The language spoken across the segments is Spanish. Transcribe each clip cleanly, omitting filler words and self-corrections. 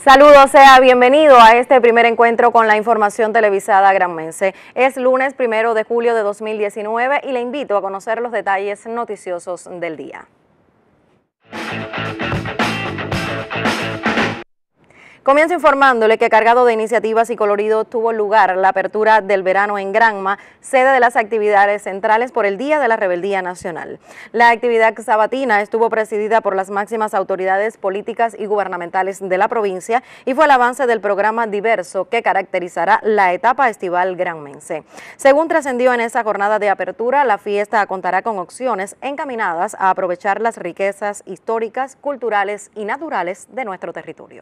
Saludos, sea bienvenido a este primer encuentro con la información televisada granmense. Es lunes 1 de julio de 2019 y le invito a conocer los detalles noticiosos del día. Comienzo informándole que cargado de iniciativas y colorido tuvo lugar la apertura del verano en Granma, sede de las actividades centrales por el Día de la Rebeldía Nacional. La actividad sabatina estuvo presidida por las máximas autoridades políticas y gubernamentales de la provincia y fue el avance del programa diverso que caracterizará la etapa estival granmense. Según trascendió en esa jornada de apertura, la fiesta contará con opciones encaminadas a aprovechar las riquezas históricas, culturales y naturales de nuestro territorio.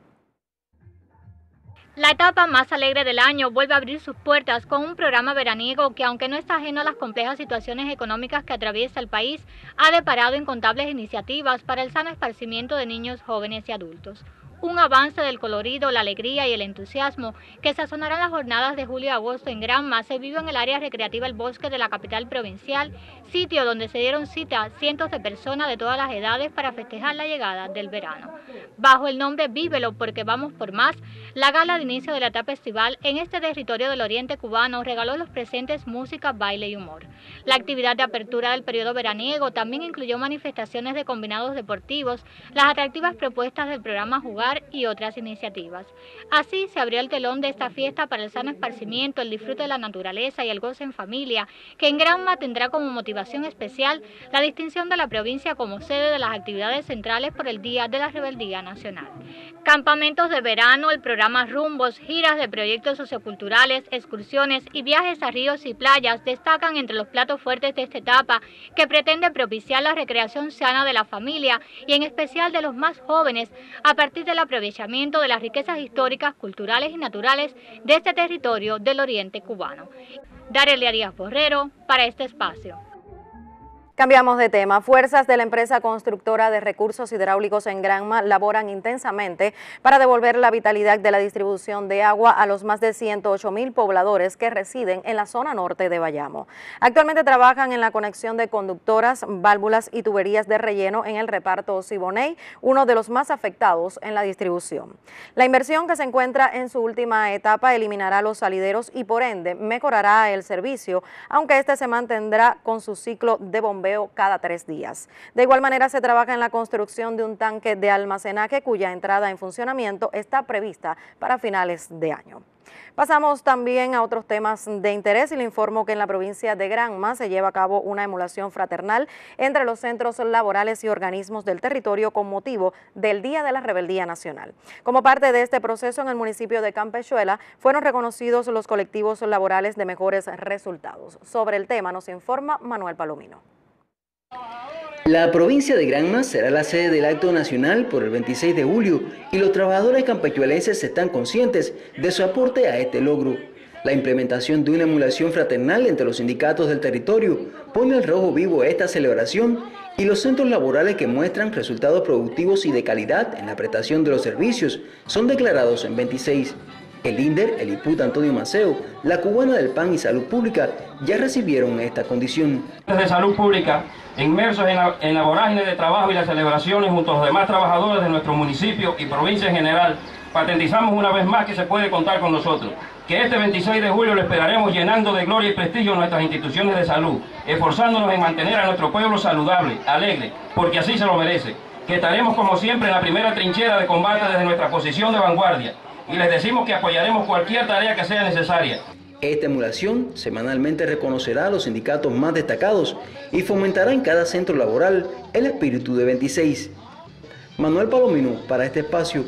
La etapa más alegre del año vuelve a abrir sus puertas con un programa veraniego que, aunque no está ajeno a las complejas situaciones económicas que atraviesa el país, ha deparado incontables iniciativas para el sano esparcimiento de niños, jóvenes y adultos. Un avance del colorido, la alegría y el entusiasmo que sazonarán las jornadas de julio y agosto en Granma se vivió en el área recreativa El Bosque de la capital provincial, sitio donde se dieron cita cientos de personas de todas las edades para festejar la llegada del verano. Bajo el nombre Vívelo porque vamos por más, la gala de inicio de la etapa estival en este territorio del oriente cubano regaló a los presentes música, baile y humor. La actividad de apertura del periodo veraniego también incluyó manifestaciones de combinados deportivos, las atractivas propuestas del programa Jugar y otras iniciativas. Así se abrió el telón de esta fiesta para el sano esparcimiento, el disfrute de la naturaleza y el goce en familia, que en Granma tendrá como motivación especial la distinción de la provincia como sede de las actividades centrales por el Día de la Rebeldía Nacional. Campamentos de verano, el programa Rumbos, giras de proyectos socioculturales, excursiones y viajes a ríos y playas destacan entre los platos fuertes de esta etapa que pretende propiciar la recreación sana de la familia y en especial de los más jóvenes a partir del aprovechamiento de las riquezas históricas, culturales y naturales de este territorio del oriente cubano. Darelia Díaz Borrero para este espacio. Cambiamos de tema. Fuerzas de la empresa constructora de recursos hidráulicos en Granma laboran intensamente para devolver la vitalidad de la distribución de agua a los más de 108,000 pobladores que residen en la zona norte de Bayamo. Actualmente trabajan en la conexión de conductoras, válvulas y tuberías de relleno en el reparto Siboney, uno de los más afectados en la distribución. La inversión, que se encuentra en su última etapa, eliminará los salideros y por ende mejorará el servicio, aunque este se mantendrá con su ciclo de bombeo cada 3 días. De igual manera, se trabaja en la construcción de un tanque de almacenaje cuya entrada en funcionamiento está prevista para finales de año. Pasamos también a otros temas de interés y le informo que en la provincia de Granma se lleva a cabo una emulación fraternal entre los centros laborales y organismos del territorio con motivo del Día de la Rebeldía Nacional. Como parte de este proceso, en el municipio de Campechuela fueron reconocidos los colectivos laborales de mejores resultados. Sobre el tema nos informa Manuel Palomino. La provincia de Granma será la sede del acto nacional por el 26 de julio y los trabajadores campechuelenses están conscientes de su aporte a este logro. La implementación de una emulación fraternal entre los sindicatos del territorio pone al rojo vivo esta celebración y los centros laborales que muestran resultados productivos y de calidad en la prestación de los servicios son declarados en 26. El INDER, el IPUT Antonio Maceo, la Cubana del Pan y Salud Pública ya recibieron esta condición. De salud pública, inmersos en la vorágine de trabajo y las celebraciones junto a los demás trabajadores de nuestro municipio y provincia en general, patentizamos una vez más que se puede contar con nosotros. Que este 26 de julio lo esperaremos llenando de gloria y prestigio nuestras instituciones de salud, esforzándonos en mantener a nuestro pueblo saludable, alegre, porque así se lo merece. Que estaremos como siempre en la primera trinchera de combate desde nuestra posición de vanguardia. Y les decimos que apoyaremos cualquier tarea que sea necesaria. Esta emulación semanalmente reconocerá a los sindicatos más destacados y fomentará en cada centro laboral el espíritu de 26. Manuel Palomino para este espacio.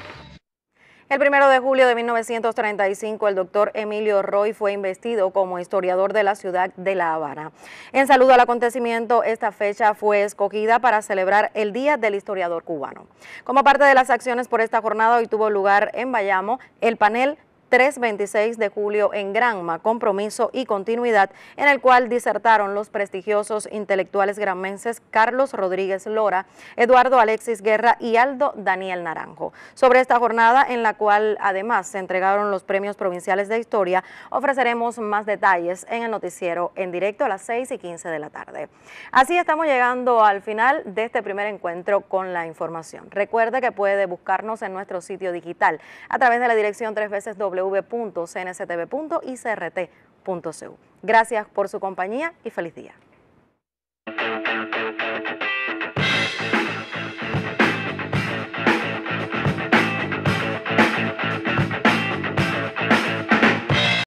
El 1 de julio de 1935, el doctor Emilio Roy fue investido como historiador de la ciudad de La Habana. En saludo al acontecimiento, esta fecha fue escogida para celebrar el Día del Historiador Cubano. Como parte de las acciones por esta jornada, hoy tuvo lugar en Bayamo el panel 326 de julio en Granma, Compromiso y Continuidad, en el cual disertaron los prestigiosos intelectuales granmenses Carlos Rodríguez Lora, Eduardo Alexis Guerra y Aldo Daniel Naranjo. Sobre esta jornada, en la cual además se entregaron los premios provinciales de historia, ofreceremos más detalles en el noticiero en directo a las 6:15 de la tarde. Así estamos llegando al final de este primer encuentro con la información. Recuerde que puede buscarnos en nuestro sitio digital a través de la dirección 3www.cnctv.icrt.cu. Gracias por su compañía y feliz día.